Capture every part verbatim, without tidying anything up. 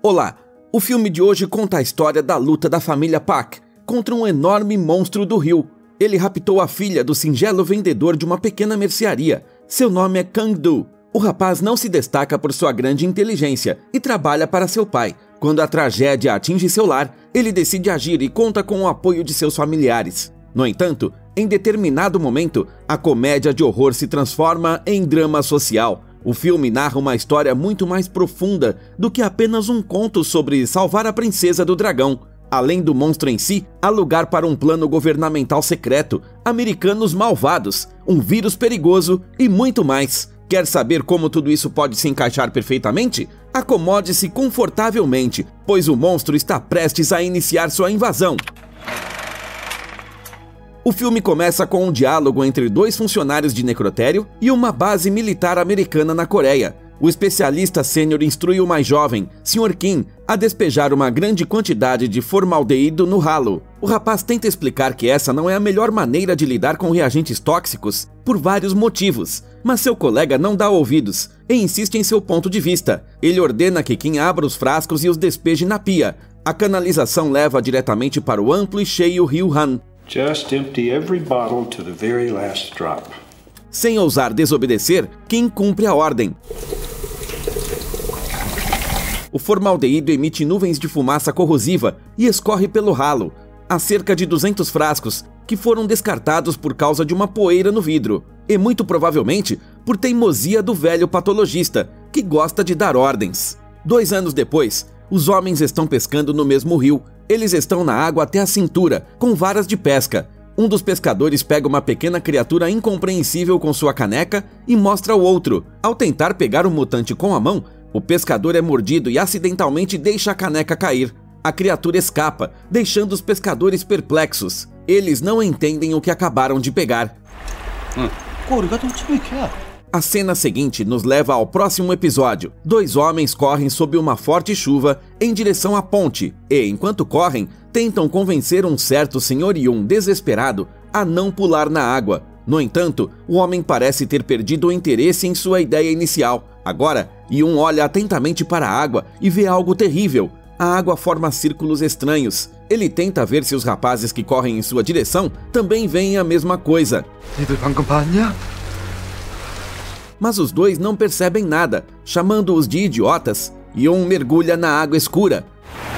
Olá, o filme de hoje conta a história da luta da família Pak contra um enorme monstro do rio. Ele raptou a filha do singelo vendedor de uma pequena mercearia. Seu nome é Kang-do. O rapaz não se destaca por sua grande inteligência e trabalha para seu pai. Quando a tragédia atinge seu lar, ele decide agir e conta com o apoio de seus familiares. No entanto, em determinado momento, a comédia de horror se transforma em drama social. O filme narra uma história muito mais profunda do que apenas um conto sobre salvar a princesa do dragão. Além do monstro em si, há lugar para um plano governamental secreto, americanos malvados, um vírus perigoso e muito mais. Quer saber como tudo isso pode se encaixar perfeitamente? Acomode-se confortavelmente, pois o monstro está prestes a iniciar sua invasão. O filme começa com um diálogo entre dois funcionários de necrotério e uma base militar americana na Coreia. O especialista sênior instrui o mais jovem, senhor Kim, a despejar uma grande quantidade de formaldeído no ralo. O rapaz tenta explicar que essa não é a melhor maneira de lidar com reagentes tóxicos, por vários motivos, mas seu colega não dá ouvidos e insiste em seu ponto de vista. Ele ordena que Kim abra os frascos e os despeje na pia. A canalização leva diretamente para o amplo e cheio rio Han. Just empty every bottle to the very last drop. Sem ousar desobedecer, Kim cumpre a ordem. O formaldeído emite nuvens de fumaça corrosiva e escorre pelo ralo. Há cerca de duzentos frascos que foram descartados por causa de uma poeira no vidro. E muito provavelmente por teimosia do velho patologista, que gosta de dar ordens. Dois anos depois, os homens estão pescando no mesmo rio. Eles estão na água até a cintura, com varas de pesca. Um dos pescadores pega uma pequena criatura incompreensível com sua caneca e mostra ao outro. Ao tentar pegar o mutante com a mão, o pescador é mordido e acidentalmente deixa a caneca cair. A criatura escapa, deixando os pescadores perplexos. Eles não entendem o que acabaram de pegar. Hum. A cena seguinte nos leva ao próximo episódio. Dois homens correm sob uma forte chuva em direção à ponte e, enquanto correm, tentam convencer um certo senhor Yun desesperado a não pular na água. No entanto, o homem parece ter perdido o interesse em sua ideia inicial. Agora, Yun olha atentamente para a água e vê algo terrível. A água forma círculos estranhos. Ele tenta ver se os rapazes que correm em sua direção também veem a mesma coisa. Mas os dois não percebem nada. Chamando-os de idiotas, Yun mergulha na água escura.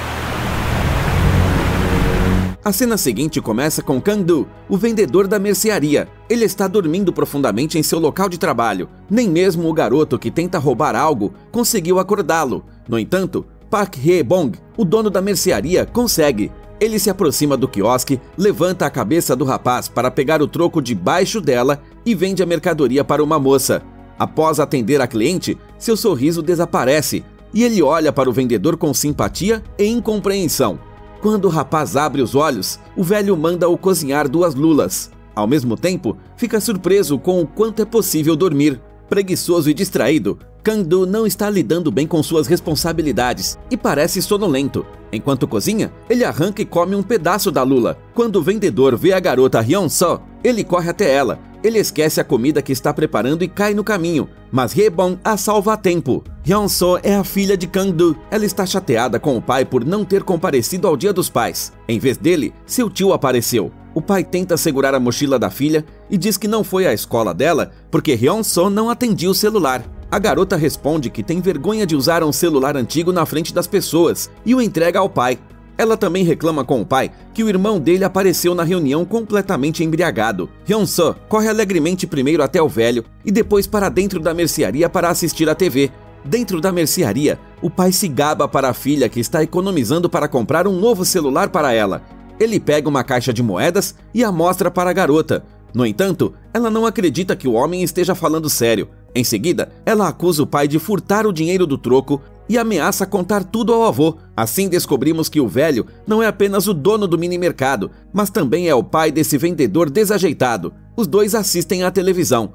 A cena seguinte começa com Kang-do, o vendedor da mercearia. Ele está dormindo profundamente em seu local de trabalho. Nem mesmo o garoto que tenta roubar algo conseguiu acordá-lo. No entanto, Park Hye-bong, o dono da mercearia, consegue. Ele se aproxima do quiosque, levanta a cabeça do rapaz para pegar o troco debaixo dela e vende a mercadoria para uma moça. Após atender a cliente, seu sorriso desaparece e ele olha para o vendedor com simpatia e incompreensão. Quando o rapaz abre os olhos, o velho manda-o cozinhar duas lulas. Ao mesmo tempo, fica surpreso com o quanto é possível dormir. Preguiçoso e distraído, Kang-do não está lidando bem com suas responsabilidades e parece sonolento. Enquanto cozinha, ele arranca e come um pedaço da lula. Quando o vendedor vê a garota Hyun-soo, ele corre até ela. Ele esquece a comida que está preparando e cai no caminho, mas Hye-bong a salva a tempo. Hyun-soo é a filha de Kang-do. Ela está chateada com o pai por não ter comparecido ao Dia dos Pais. Em vez dele, seu tio apareceu. O pai tenta segurar a mochila da filha e diz que não foi à escola dela porque Hyun-soo não atendia o celular. A garota responde que tem vergonha de usar um celular antigo na frente das pessoas e o entrega ao pai. Ela também reclama com o pai que o irmão dele apareceu na reunião completamente embriagado. Hyun-soo corre alegremente primeiro até o velho e depois para dentro da mercearia para assistir à T V. Dentro da mercearia, o pai se gaba para a filha que está economizando para comprar um novo celular para ela. Ele pega uma caixa de moedas e a mostra para a garota. No entanto, ela não acredita que o homem esteja falando sério. Em seguida, ela acusa o pai de furtar o dinheiro do troco e ameaça contar tudo ao avô. Assim descobrimos que o velho não é apenas o dono do mini-mercado, mas também é o pai desse vendedor desajeitado. Os dois assistem à televisão.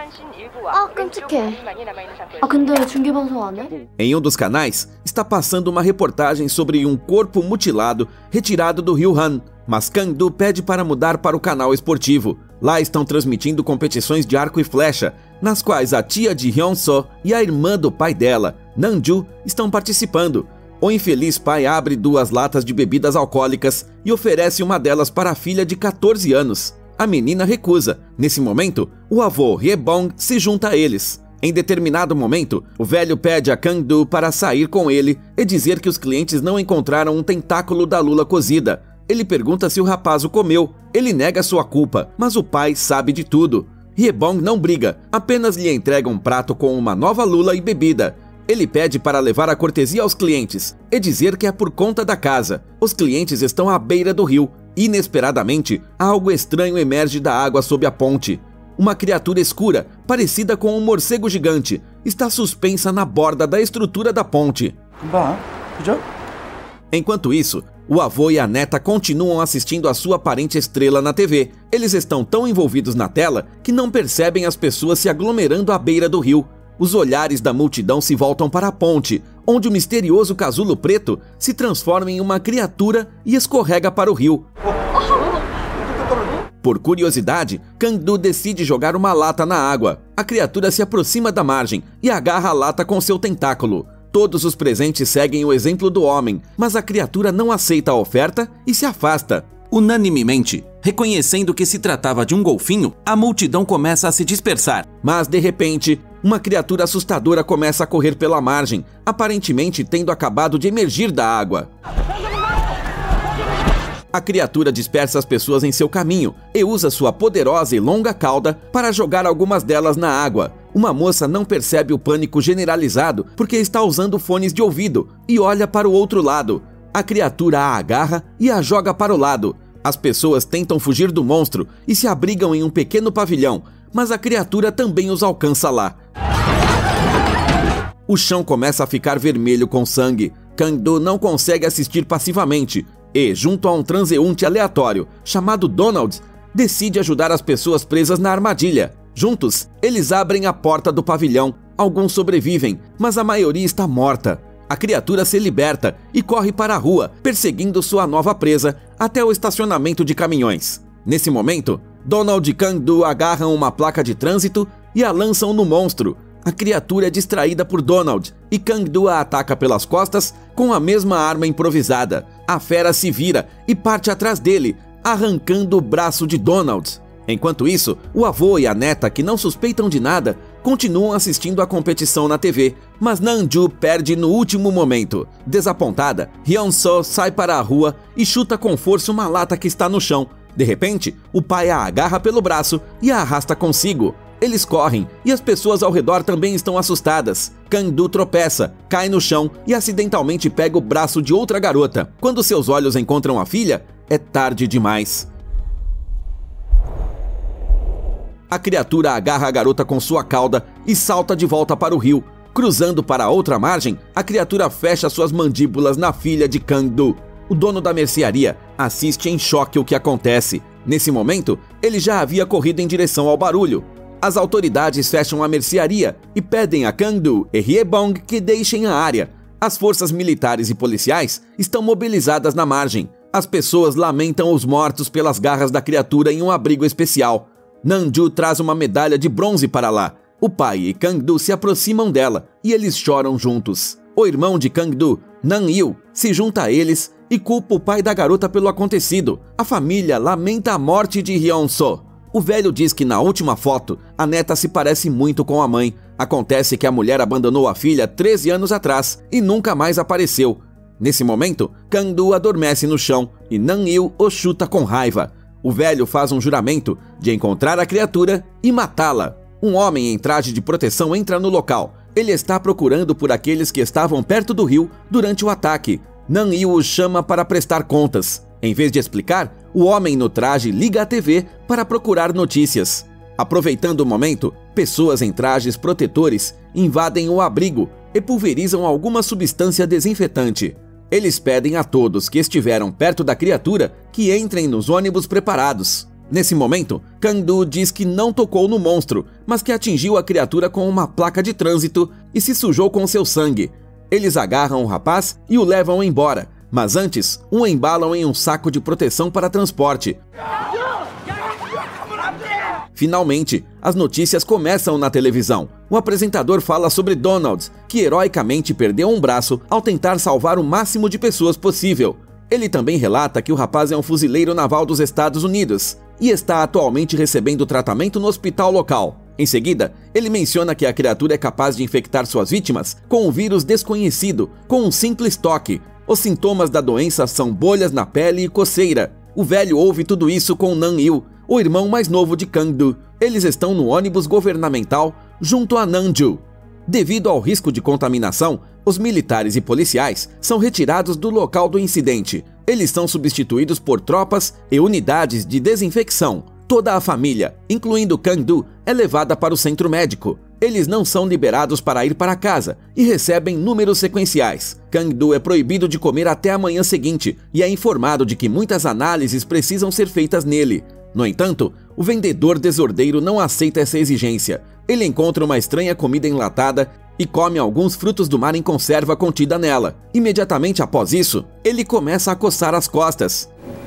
아, 끔찍해. 아, 근데 중계방송 안 해? Em um dos canais, está passando uma reportagem sobre um corpo mutilado retirado do rio Han, mas Kang-do pede para mudar para o canal esportivo. Lá estão transmitindo competições de arco e flecha, nas quais a tia de Hyun-soo e a irmã do pai dela, Nam-ju, estão participando. O infeliz pai abre duas latas de bebidas alcoólicas e oferece uma delas para a filha de quatorze anos. A menina recusa. Nesse momento, o avô Hye-bong se junta a eles. Em determinado momento, o velho pede a Kang-do para sair com ele e dizer que os clientes não encontraram um tentáculo da lula cozida. Ele pergunta se o rapaz o comeu. Ele nega sua culpa, mas o pai sabe de tudo. Hye-bong não briga, apenas lhe entrega um prato com uma nova lula e bebida. Ele pede para levar a cortesia aos clientes e dizer que é por conta da casa. Os clientes estão à beira do rio. Inesperadamente, algo estranho emerge da água sob a ponte. Uma criatura escura, parecida com um morcego gigante, está suspensa na borda da estrutura da ponte. Enquanto isso, o avô e a neta continuam assistindo a sua aparente estrela na T V. Eles estão tão envolvidos na tela que não percebem as pessoas se aglomerando à beira do rio. Os olhares da multidão se voltam para a ponte, onde o misterioso casulo preto se transforma em uma criatura e escorrega para o rio. Por curiosidade, Kang-do decide jogar uma lata na água. A criatura se aproxima da margem e agarra a lata com seu tentáculo. Todos os presentes seguem o exemplo do homem, mas a criatura não aceita a oferta e se afasta. Unanimemente, reconhecendo que se tratava de um golfinho, a multidão começa a se dispersar. Mas, de repente, uma criatura assustadora começa a correr pela margem, aparentemente tendo acabado de emergir da água. A criatura dispersa as pessoas em seu caminho e usa sua poderosa e longa cauda para jogar algumas delas na água. Uma moça não percebe o pânico generalizado porque está usando fones de ouvido e olha para o outro lado. A criatura a agarra e a joga para o lado. As pessoas tentam fugir do monstro e se abrigam em um pequeno pavilhão, mas a criatura também os alcança lá. O chão começa a ficar vermelho com sangue. Kang-do não consegue assistir passivamente e, junto a um transeunte aleatório chamado Donald, decide ajudar as pessoas presas na armadilha. Juntos, eles abrem a porta do pavilhão. Alguns sobrevivem, mas a maioria está morta. A criatura se liberta e corre para a rua, perseguindo sua nova presa até o estacionamento de caminhões. Nesse momento, Donald e Kang-do agarram uma placa de trânsito e a lançam no monstro. A criatura é distraída por Donald e Kang-do a ataca pelas costas com a mesma arma improvisada. A fera se vira e parte atrás dele, arrancando o braço de Donald. Enquanto isso, o avô e a neta, que não suspeitam de nada, continuam assistindo a competição na T V, mas Nam-ju perde no último momento. Desapontada, Hyun-soo sai para a rua e chuta com força uma lata que está no chão. De repente, o pai a agarra pelo braço e a arrasta consigo. Eles correm e as pessoas ao redor também estão assustadas. Kang-do tropeça, cai no chão e acidentalmente pega o braço de outra garota. Quando seus olhos encontram a filha, é tarde demais. A criatura agarra a garota com sua cauda e salta de volta para o rio. Cruzando para a outra margem, a criatura fecha suas mandíbulas na filha de Kang-do. O dono da mercearia assiste em choque o que acontece. Nesse momento, ele já havia corrido em direção ao barulho. As autoridades fecham a mercearia e pedem a Kang-do e Hye-bong que deixem a área. As forças militares e policiais estão mobilizadas na margem. As pessoas lamentam os mortos pelas garras da criatura em um abrigo especial. Nam-ju traz uma medalha de bronze para lá. O pai e Kang-do se aproximam dela e eles choram juntos. O irmão de Kang-do, Nam-il, se junta a eles e culpa o pai da garota pelo acontecido. A família lamenta a morte de Hyun-soo. O velho diz que na última foto, a neta se parece muito com a mãe. Acontece que a mulher abandonou a filha treze anos atrás e nunca mais apareceu. Nesse momento, Kang-do adormece no chão e Nam-il o chuta com raiva. O velho faz um juramento de encontrar a criatura e matá-la. Um homem em traje de proteção entra no local. Ele está procurando por aqueles que estavam perto do rio durante o ataque. Nam-il o chama para prestar contas. Em vez de explicar, o homem no traje liga a T V para procurar notícias. Aproveitando o momento, pessoas em trajes protetores invadem o abrigo e pulverizam alguma substância desinfetante. Eles pedem a todos que estiveram perto da criatura que entrem nos ônibus preparados. Nesse momento, Kang-do diz que não tocou no monstro, mas que atingiu a criatura com uma placa de trânsito e se sujou com seu sangue. Eles agarram o rapaz e o levam embora, mas antes o embalam em um saco de proteção para transporte. Finalmente, as notícias começam na televisão. O apresentador fala sobre Donald, que heroicamente perdeu um braço ao tentar salvar o máximo de pessoas possível. Ele também relata que o rapaz é um fuzileiro naval dos Estados Unidos e está atualmente recebendo tratamento no hospital local. Em seguida, ele menciona que a criatura é capaz de infectar suas vítimas com um vírus desconhecido, com um simples toque. Os sintomas da doença são bolhas na pele e coceira. O velho ouve tudo isso com Nan-il, o irmão mais novo de Kang-do. Eles estão no ônibus governamental junto a Nanju. Devido ao risco de contaminação, os militares e policiais são retirados do local do incidente. Eles são substituídos por tropas e unidades de desinfecção. Toda a família, incluindo Kang-do, é levada para o centro médico. Eles não são liberados para ir para casa e recebem números sequenciais. Kang-do é proibido de comer até a manhã seguinte e é informado de que muitas análises precisam ser feitas nele. No entanto, o vendedor desordeiro não aceita essa exigência. Ele encontra uma estranha comida enlatada e come alguns frutos do mar em conserva contida nela. Imediatamente após isso, ele começa a coçar as costas.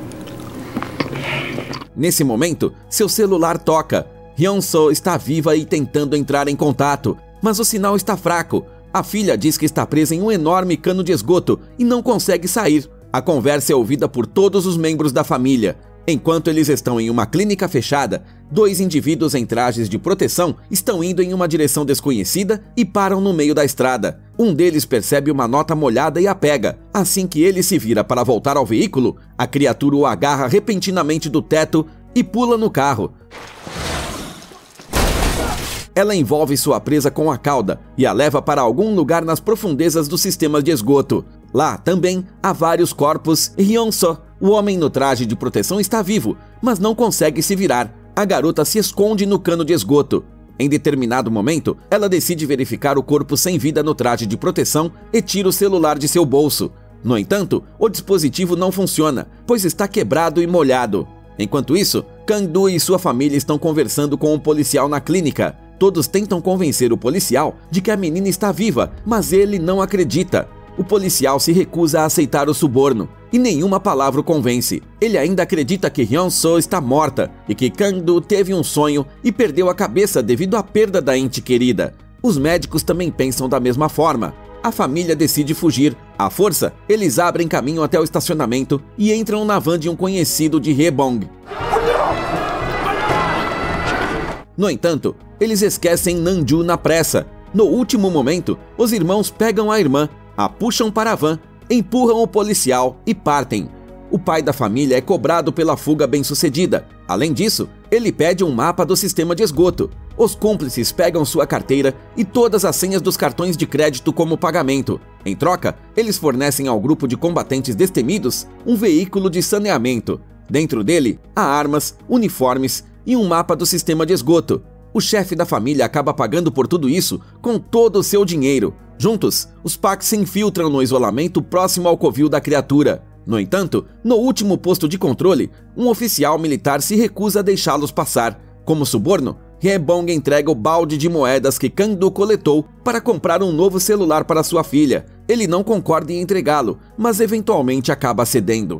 Nesse momento, seu celular toca. Hyun-soo está viva e tentando entrar em contato, mas o sinal está fraco. A filha diz que está presa em um enorme cano de esgoto e não consegue sair. A conversa é ouvida por todos os membros da família. Enquanto eles estão em uma clínica fechada, dois indivíduos em trajes de proteção estão indo em uma direção desconhecida e param no meio da estrada. Um deles percebe uma nota molhada e a pega. Assim que ele se vira para voltar ao veículo, a criatura o agarra repentinamente do teto e pula no carro. Ela envolve sua presa com a cauda e a leva para algum lugar nas profundezas do sistema de esgoto. Lá também há vários corpos e Hyun-soo, o homem no traje de proteção, está vivo, mas não consegue se virar. A garota se esconde no cano de esgoto. Em determinado momento, ela decide verificar o corpo sem vida no traje de proteção e tira o celular de seu bolso. No entanto, o dispositivo não funciona, pois está quebrado e molhado. Enquanto isso, Kang-do e sua família estão conversando com um policial na clínica. Todos tentam convencer o policial de que a menina está viva, mas ele não acredita. O policial se recusa a aceitar o suborno, e nenhuma palavra o convence. Ele ainda acredita que Hyun-soo está morta, e que Kang-do teve um sonho e perdeu a cabeça devido à perda da ente querida. Os médicos também pensam da mesma forma. A família decide fugir. À força, eles abrem caminho até o estacionamento e entram na van de um conhecido de Haebong. No entanto, eles esquecem Nanju na pressa. No último momento, os irmãos pegam a irmã, a puxam para a van, empurram o policial e partem. O pai da família é cobrado pela fuga bem-sucedida. Além disso, ele pede um mapa do sistema de esgoto. Os cúmplices pegam sua carteira e todas as senhas dos cartões de crédito como pagamento. Em troca, eles fornecem ao grupo de combatentes destemidos um veículo de saneamento. Dentro dele, há armas, uniformes e um mapa do sistema de esgoto. O chefe da família acaba pagando por tudo isso com todo o seu dinheiro. Juntos, os Park se infiltram no isolamento próximo ao covil da criatura. No entanto, no último posto de controle, um oficial militar se recusa a deixá-los passar. Como suborno, Haebong entrega o balde de moedas que Kang-do coletou para comprar um novo celular para sua filha. Ele não concorda em entregá-lo, mas eventualmente acaba cedendo.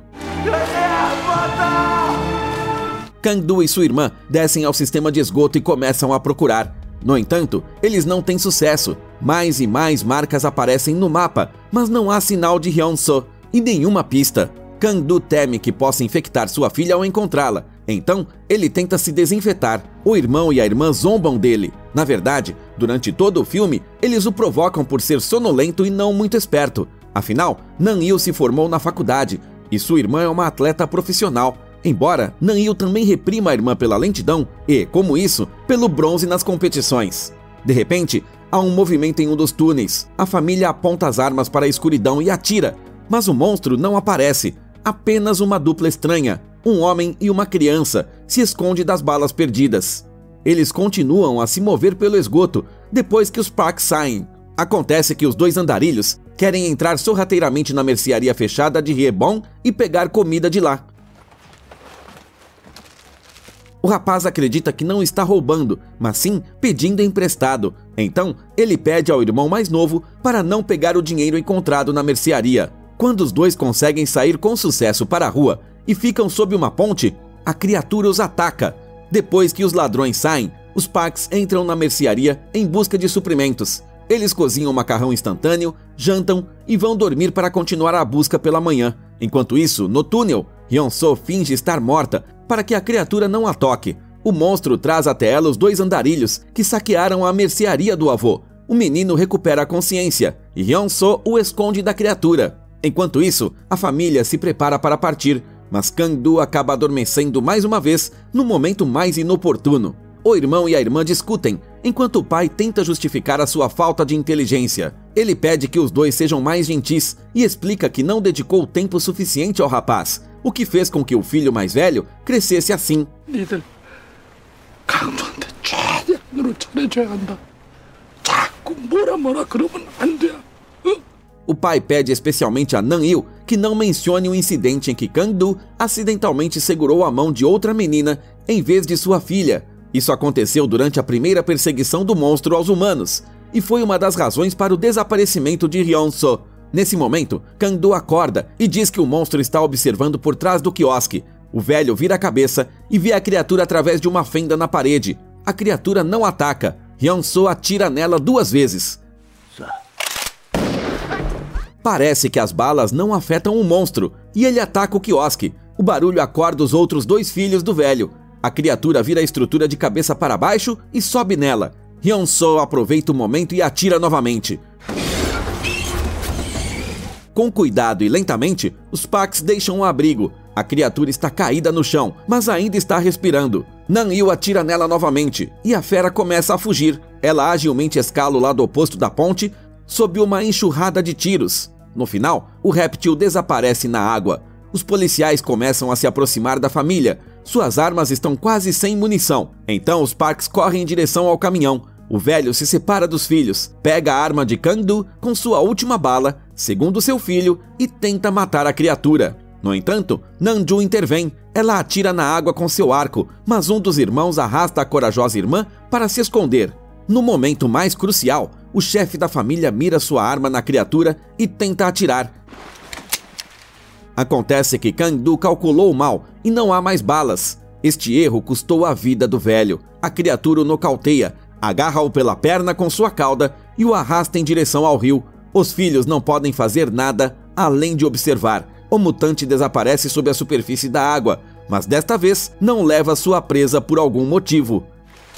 Kang-do e sua irmã descem ao sistema de esgoto e começam a procurar. No entanto, eles não têm sucesso. Mais e mais marcas aparecem no mapa, mas não há sinal de Hyun-soo e nenhuma pista. Kang-do teme que possa infectar sua filha ao encontrá-la. Então, ele tenta se desinfetar. O irmão e a irmã zombam dele. Na verdade, durante todo o filme, eles o provocam por ser sonolento e não muito esperto. Afinal, Nan-il se formou na faculdade e sua irmã é uma atleta profissional. Embora Nan-il também reprima a irmã pela lentidão e, como isso, pelo bronze nas competições. De repente, há um movimento em um dos túneis. A família aponta as armas para a escuridão e atira, mas o monstro não aparece. Apenas uma dupla estranha, um homem e uma criança, se esconde das balas perdidas. Eles continuam a se mover pelo esgoto depois que os Park saem. Acontece que os dois andarilhos querem entrar sorrateiramente na mercearia fechada de Haebong e pegar comida de lá. O rapaz acredita que não está roubando, mas sim pedindo emprestado. Então, ele pede ao irmão mais novo para não pegar o dinheiro encontrado na mercearia. Quando os dois conseguem sair com sucesso para a rua e ficam sob uma ponte, a criatura os ataca. Depois que os ladrões saem, os Parks entram na mercearia em busca de suprimentos. Eles cozinham macarrão instantâneo, jantam e vão dormir para continuar a busca pela manhã. Enquanto isso, no túnel, Hyun-soo finge estar morta para que a criatura não a toque. O monstro traz até ela os dois andarilhos que saquearam a mercearia do avô. O menino recupera a consciência e Hyun-soo o esconde da criatura. Enquanto isso, a família se prepara para partir, mas Kang-do acaba adormecendo mais uma vez no momento mais inoportuno. O irmão e a irmã discutem, enquanto o pai tenta justificar a sua falta de inteligência. Ele pede que os dois sejam mais gentis e explica que não dedicou tempo suficiente ao rapaz, o que fez com que o filho mais velho crescesse assim. O pai pede especialmente a Nan-il que não mencione o incidente em que Kang-do acidentalmente segurou a mão de outra menina em vez de sua filha. Isso aconteceu durante a primeira perseguição do monstro aos humanos, e foi uma das razões para o desaparecimento de Hyun-soo. Nesse momento, Kang-do acorda e diz que o monstro está observando por trás do quiosque. O velho vira a cabeça e vê a criatura através de uma fenda na parede. A criatura não ataca. Hyun-soo atira nela duas vezes. Parece que as balas não afetam o monstro, e ele ataca o quiosque. O barulho acorda os outros dois filhos do velho. A criatura vira a estrutura de cabeça para baixo e sobe nela. Hyun-soo aproveita o momento e atira novamente. Com cuidado e lentamente, os Parks deixam o abrigo. A criatura está caída no chão, mas ainda está respirando. Nan-il atira nela novamente, e a fera começa a fugir. Ela agilmente escala o lado oposto da ponte, sob uma enxurrada de tiros. No final, o réptil desaparece na água. Os policiais começam a se aproximar da família. Suas armas estão quase sem munição. Então os Parks correm em direção ao caminhão. O velho se separa dos filhos, pega a arma de Kang-do com sua última bala, segundo seu filho, e tenta matar a criatura. No entanto, Nan-ju intervém. Ela atira na água com seu arco, mas um dos irmãos arrasta a corajosa irmã para se esconder. No momento mais crucial, o chefe da família mira sua arma na criatura e tenta atirar. Acontece que Kang-do calculou mal e não há mais balas. Este erro custou a vida do velho. A criatura o nocauteia, agarra-o pela perna com sua cauda e o arrasta em direção ao rio. Os filhos não podem fazer nada além de observar. O mutante desaparece sob a superfície da água, mas desta vez não leva sua presa por algum motivo.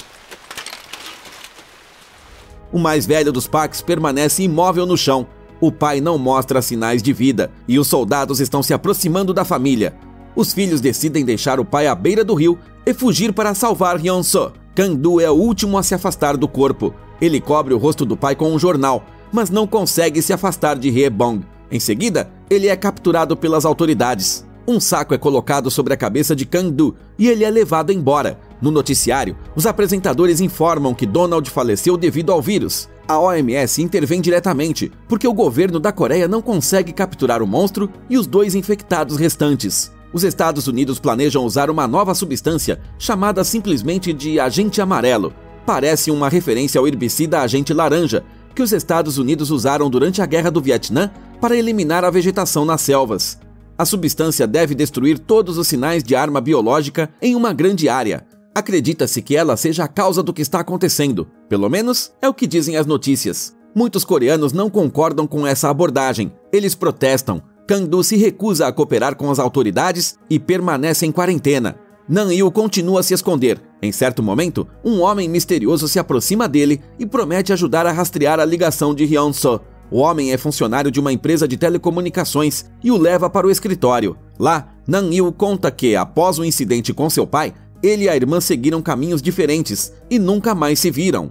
O mais velho dos Parks permanece imóvel no chão. O pai não mostra sinais de vida e os soldados estão se aproximando da família. Os filhos decidem deixar o pai à beira do rio e fugir para salvar Hyun-soo. Kang-do é o último a se afastar do corpo. Ele cobre o rosto do pai com um jornal, mas não consegue se afastar de Hye-bong. Em seguida, ele é capturado pelas autoridades. Um saco é colocado sobre a cabeça de Kang-do e ele é levado embora. No noticiário, os apresentadores informam que Donald faleceu devido ao vírus. A O M S intervém diretamente, porque o governo da Coreia não consegue capturar o monstro e os dois infectados restantes. Os Estados Unidos planejam usar uma nova substância chamada simplesmente de Agente Amarelo. Parece uma referência ao herbicida Agente Laranja, que os Estados Unidos usaram durante a Guerra do Vietnã para eliminar a vegetação nas selvas. A substância deve destruir todos os sinais de arma biológica em uma grande área. Acredita-se que ela seja a causa do que está acontecendo. Pelo menos é o que dizem as notícias. Muitos coreanos não concordam com essa abordagem. Eles protestam. Kang-do se recusa a cooperar com as autoridades e permanece em quarentena. Nan-il continua a se esconder. Em certo momento, um homem misterioso se aproxima dele e promete ajudar a rastrear a ligação de Hyun-soo. O homem é funcionário de uma empresa de telecomunicações e o leva para o escritório. Lá, Nan-il conta que, após o incidente com seu pai, ele e a irmã seguiram caminhos diferentes e nunca mais se viram.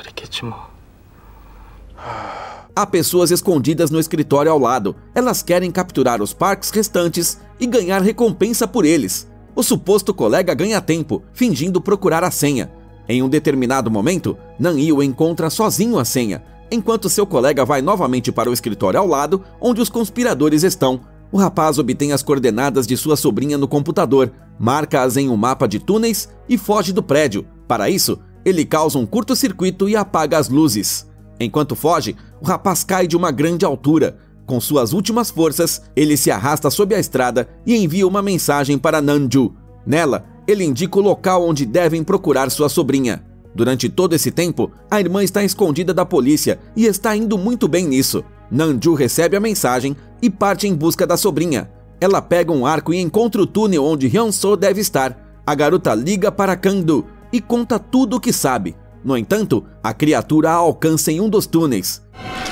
Há pessoas escondidas no escritório ao lado. Elas querem capturar os Parks restantes e ganhar recompensa por eles. O suposto colega ganha tempo, fingindo procurar a senha. Em um determinado momento, Nan-il encontra sozinho a senha, enquanto seu colega vai novamente para o escritório ao lado, onde os conspiradores estão. O rapaz obtém as coordenadas de sua sobrinha no computador, marca-as em um mapa de túneis e foge do prédio. Para isso, ele causa um curto-circuito e apaga as luzes. Enquanto foge, o rapaz cai de uma grande altura. Com suas últimas forças, ele se arrasta sob a estrada e envia uma mensagem para Nan-ju. Nela, ele indica o local onde devem procurar sua sobrinha. Durante todo esse tempo, a irmã está escondida da polícia e está indo muito bem nisso. Nanju recebe a mensagem e parte em busca da sobrinha. Ela pega um arco e encontra o túnel onde Hyun-soo deve estar. A garota liga para Kang-do e conta tudo o que sabe. No entanto, a criatura a alcança em um dos túneis.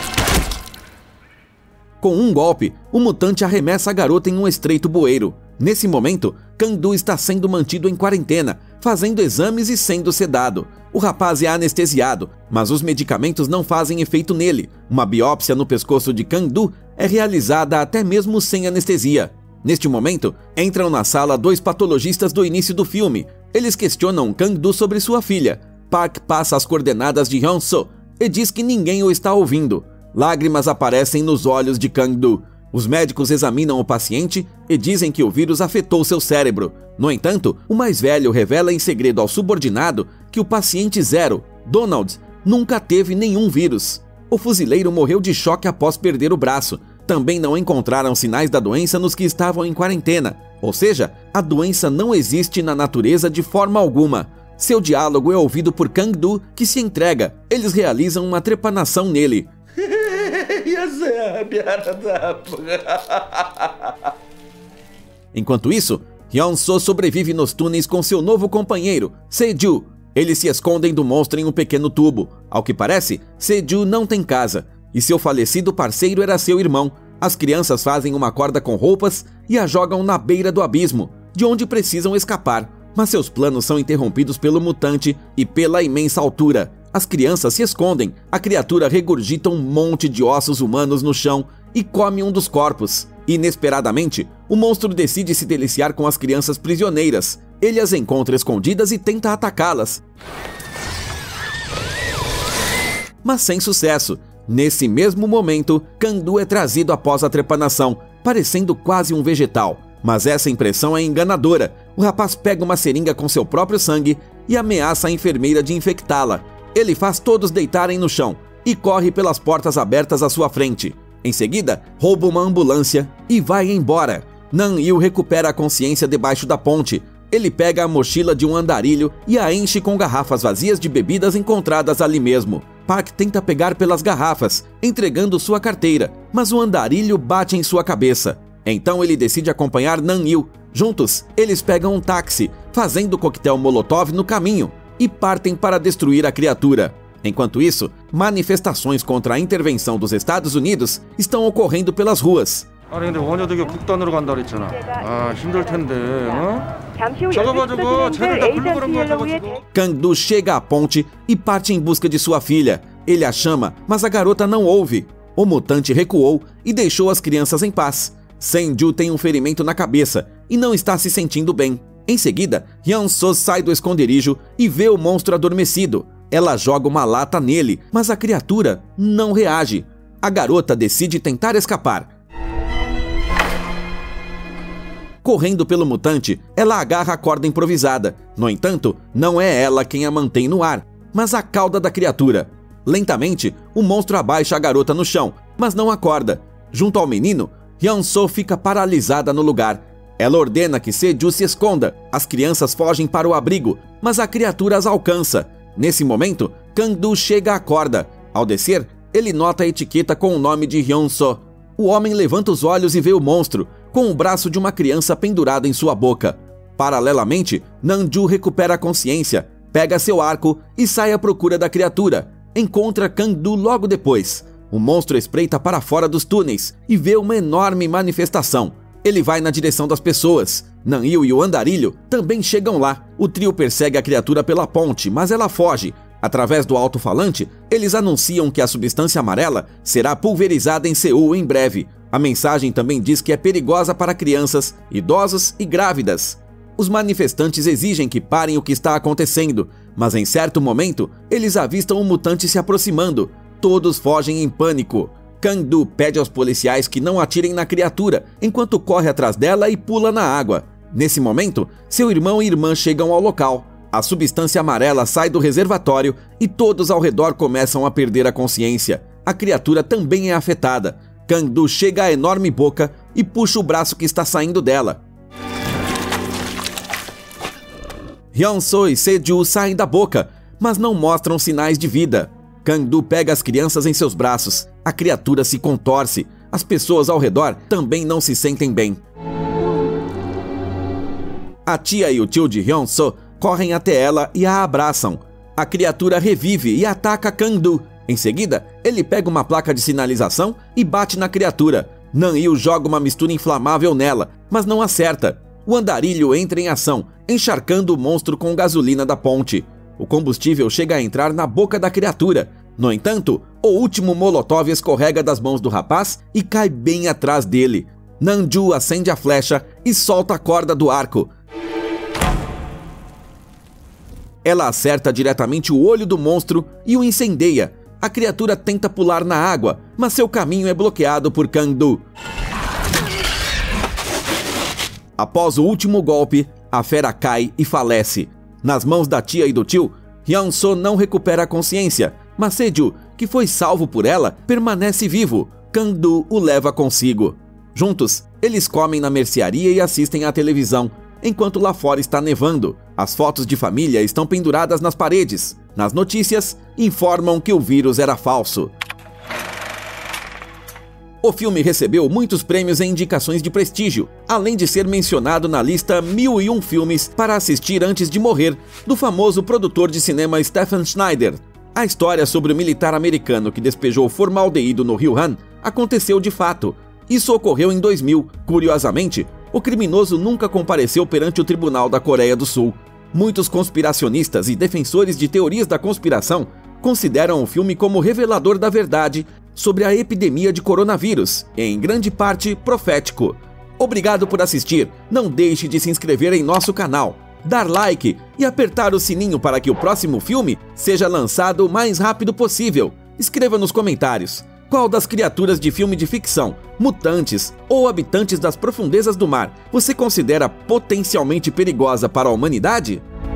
Com um golpe, o mutante arremessa a garota em um estreito bueiro. Nesse momento, Kang-do está sendo mantido em quarentena, fazendo exames e sendo sedado. O rapaz é anestesiado, mas os medicamentos não fazem efeito nele. Uma biópsia no pescoço de Kang-do é realizada até mesmo sem anestesia. Neste momento, entram na sala dois patologistas do início do filme. Eles questionam Kang-do sobre sua filha. Park passa as coordenadas de Hyun-soo e diz que ninguém o está ouvindo. Lágrimas aparecem nos olhos de Kang-do. Os médicos examinam o paciente e dizem que o vírus afetou seu cérebro. No entanto, o mais velho revela em segredo ao subordinado que o paciente zero, Donald, nunca teve nenhum vírus. O fuzileiro morreu de choque após perder o braço. Também não encontraram sinais da doença nos que estavam em quarentena. Ou seja, a doença não existe na natureza de forma alguma. Seu diálogo é ouvido por Kang-do, que se entrega. Eles realizam uma trepanação nele. Enquanto isso, Hyun-soo sobrevive nos túneis com seu novo companheiro, Se-ju. Eles se escondem do monstro em um pequeno tubo. Ao que parece, Se-ju não tem casa, e seu falecido parceiro era seu irmão. As crianças fazem uma corda com roupas e a jogam na beira do abismo, de onde precisam escapar. Mas seus planos são interrompidos pelo mutante e pela imensa altura. As crianças se escondem, a criatura regurgita um monte de ossos humanos no chão e come um dos corpos. Inesperadamente, o monstro decide se deliciar com as crianças prisioneiras. Ele as encontra escondidas e tenta atacá-las, mas sem sucesso. Nesse mesmo momento, Kang-do é trazido após a trepanação, parecendo quase um vegetal. Mas essa impressão é enganadora. O rapaz pega uma seringa com seu próprio sangue e ameaça a enfermeira de infectá-la. Ele faz todos deitarem no chão e corre pelas portas abertas à sua frente. Em seguida, rouba uma ambulância e vai embora. Nan-il recupera a consciência debaixo da ponte. Ele pega a mochila de um andarilho e a enche com garrafas vazias de bebidas encontradas ali mesmo. Park tenta pegar pelas garrafas, entregando sua carteira, mas o andarilho bate em sua cabeça. Então ele decide acompanhar Nan-il. Juntos, eles pegam um táxi, fazendo coquetel Molotov no caminho, e partem para destruir a criatura. Enquanto isso, manifestações contra a intervenção dos Estados Unidos estão ocorrendo pelas ruas. Kang-do chega à ponte e parte em busca de sua filha. Ele a chama, mas a garota não ouve. O mutante recuou e deixou as crianças em paz. Se-ju tem um ferimento na cabeça e não está se sentindo bem. Em seguida, Hyun-soo sai do esconderijo e vê o monstro adormecido. Ela joga uma lata nele, mas a criatura não reage. A garota decide tentar escapar. Correndo pelo mutante, ela agarra a corda improvisada. No entanto, não é ela quem a mantém no ar, mas a cauda da criatura. Lentamente, o monstro abaixa a garota no chão, mas não acorda. Junto ao menino, Hyun-soo fica paralisada no lugar. Ela ordena que Se-ju se esconda. As crianças fogem para o abrigo, mas a criatura as alcança. Nesse momento, Kang-do chega à corda. Ao descer, ele nota a etiqueta com o nome de Hyun-soo. O homem levanta os olhos e vê o monstro, com o braço de uma criança pendurado em sua boca. Paralelamente, Nanju recupera a consciência, pega seu arco e sai à procura da criatura. Encontra Kang-do logo depois. O monstro espreita para fora dos túneis e vê uma enorme manifestação. Ele vai na direção das pessoas. Nan-il e o andarilho também chegam lá. O trio persegue a criatura pela ponte, mas ela foge. Através do alto-falante, eles anunciam que a substância amarela será pulverizada em Seul em breve. A mensagem também diz que é perigosa para crianças, idosos e grávidas. Os manifestantes exigem que parem o que está acontecendo, mas em certo momento, eles avistam um mutante se aproximando. Todos fogem em pânico. Kang-do pede aos policiais que não atirem na criatura, enquanto corre atrás dela e pula na água. Nesse momento, seu irmão e irmã chegam ao local. A substância amarela sai do reservatório e todos ao redor começam a perder a consciência. A criatura também é afetada. Kang-do chega à enorme boca e puxa o braço que está saindo dela. Hyun-soo e Seo-ju saem da boca, mas não mostram sinais de vida. Kang-do pega as crianças em seus braços. A criatura se contorce. As pessoas ao redor também não se sentem bem. A tia e o tio de Hyun-soo correm até ela e a abraçam. A criatura revive e ataca Kang-do. Em seguida, ele pega uma placa de sinalização e bate na criatura. Nan-il joga uma mistura inflamável nela, mas não acerta. O andarilho entra em ação, encharcando o monstro com gasolina da ponte. O combustível chega a entrar na boca da criatura. No entanto, o último molotov escorrega das mãos do rapaz e cai bem atrás dele. Nanju acende a flecha e solta a corda do arco. Ela acerta diretamente o olho do monstro e o incendeia. A criatura tenta pular na água, mas seu caminho é bloqueado por Kang-do. Após o último golpe, a fera cai e falece. Nas mãos da tia e do tio, Hyun-soo não recupera a consciência, mas Seo-ju, que foi salvo por ela, permanece vivo. Kang-do o leva consigo. Juntos, eles comem na mercearia e assistem à televisão, enquanto lá fora está nevando. As fotos de família estão penduradas nas paredes. Nas notícias, informam que o vírus era falso. O filme recebeu muitos prêmios e indicações de prestígio, além de ser mencionado na lista mil e um filmes para assistir antes de morrer, do famoso produtor de cinema Stephen Schneider. A história sobre o militar americano que despejou formaldeído no rio Han aconteceu de fato. Isso ocorreu em dois mil. Curiosamente, o criminoso nunca compareceu perante o Tribunal da Coreia do Sul. Muitos conspiracionistas e defensores de teorias da conspiração consideram o filme como revelador da verdade sobre a epidemia de coronavírus, em grande parte profético. Obrigado por assistir, não deixe de se inscrever em nosso canal, dar like e apertar o sininho para que o próximo filme seja lançado o mais rápido possível. Escreva nos comentários qual das criaturas de filme de ficção, mutantes ou habitantes das profundezas do mar você considera potencialmente perigosa para a humanidade?